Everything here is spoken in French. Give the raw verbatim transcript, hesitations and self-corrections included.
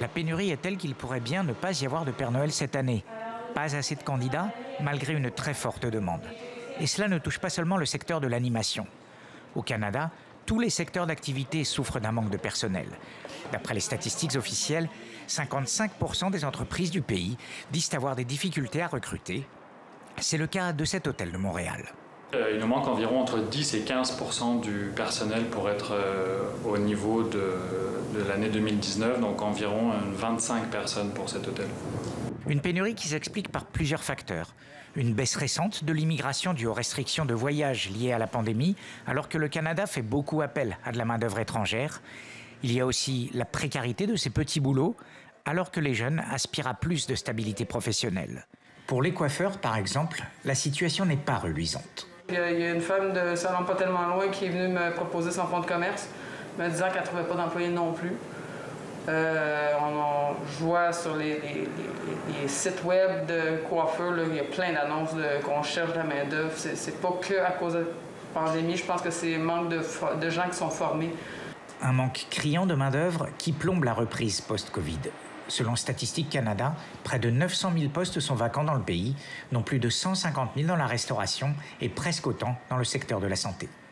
La pénurie est telle qu'il pourrait bien ne pas y avoir de Père Noël cette année. Pas assez de candidats, malgré une très forte demande. Et cela ne touche pas seulement le secteur de l'animation. Au Canada, tous les secteurs d'activité souffrent d'un manque de personnel. D'après les statistiques officielles, cinquante-cinq pour cent des entreprises du pays disent avoir des difficultés à recruter. C'est le cas de cet hôtel de Montréal. Il nous manque environ entre dix et quinze pour cent du personnel pour être euh, au niveau de, de l'année deux mille dix-neuf, donc environ vingt-cinq personnes pour cet hôtel. Une pénurie qui s'explique par plusieurs facteurs. Une baisse récente de l'immigration due aux restrictions de voyage liées à la pandémie, alors que le Canada fait beaucoup appel à de la main-d'œuvre étrangère. Il y a aussi la précarité de ces petits boulots, alors que les jeunes aspirent à plus de stabilité professionnelle. Pour les coiffeurs, par exemple, la situation n'est pas reluisante. Il y a une femme de salon pas tellement loin qui est venue me proposer son fonds de commerce, me disant qu'elle ne trouvait pas d'employés non plus. Euh, on, on, je vois sur les, les, les, les sites web de coiffeurs, là, il y a plein d'annonces qu'on cherche de la main-d'œuvre. C'est pas que à cause de la pandémie, je pense que c'est le manque de, de gens qui sont formés. Un manque criant de main-d'œuvre qui plombe la reprise post-Covid. Selon Statistique Canada, près de neuf cent mille postes sont vacants dans le pays, dont plus de cent cinquante mille dans la restauration et presque autant dans le secteur de la santé.